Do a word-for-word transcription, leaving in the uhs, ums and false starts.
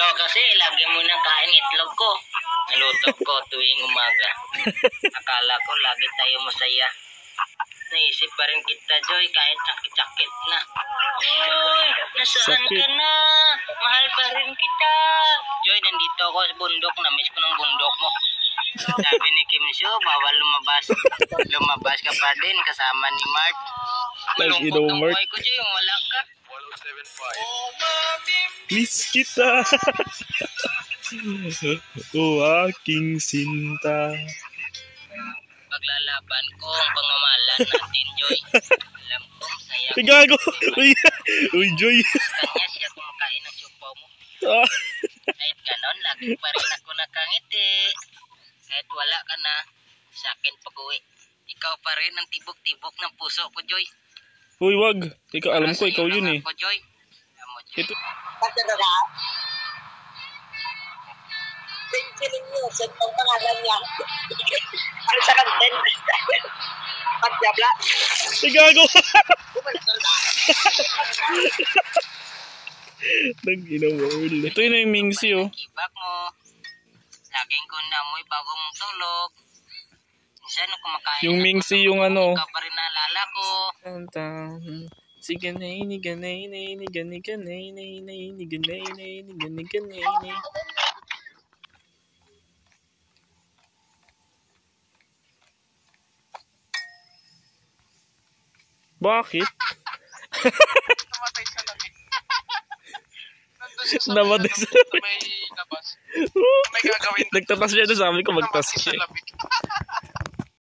Ikaw kasi lagi mo nang kain itlog ko. Naluto ko tuwing umaga. Akala ko lagi tayo masaya. Naisip pa rin kita, Joy, kahit sakit-sakit na. Joy, nasaan Sakit. ka na? Mahal pa rin kita. Joy, nandito ako sa bundok. Namiss ko ng bundok mo. Sabi ni Kim Soo, bawal lumabas. Lumabas ka pa din kasama ni Mark. Nag-inaw, Malungkot ang Mark. buhay ko, Joy, yung wala ka. Miss kita. Oh, aking sinta. Paglalaban ko ang pangmamahalan natin, Joy. Alam ko, masaya ko. Gago. Uy, uy, Joy. Kanya siya kumakain ng supaw mo. Ah. Kahit ganon, lagi pa rin ako nakangiti. Kahit wala ka na, sa akin pag-uwi. Ikaw pa rin ang tibok-tibok ng puso ko, Joy. Uy, wag. Ikaw, alam ko, Para ikaw sa'yo yun lang eh. Ako, Joy. Alam mo, Joy. Ito. Pagkadaga, pinsilin niyo sa itong pangalan niya. Ang sa kanten. Pagdabla. Ay, gago. Nag-inaw, Earl. Ito yun yung Mingsi, oh. Kibak mo. Laging ko namoy bago mong tulog. Minsan, nung kumakain Yung ako, Mingsi, yung ano. ikaw pa rin naalala ko. Sige na ini ganay na ini ganay ganay na ini ganay na ini ganay ganay na. Bakit? Namatay sa lamig. Nandun siya sa Namatay may, sa ano, sa may labas. May gagawin. Nagtatas siya doon, sabi ko magtas Namatay sa siya. lamig.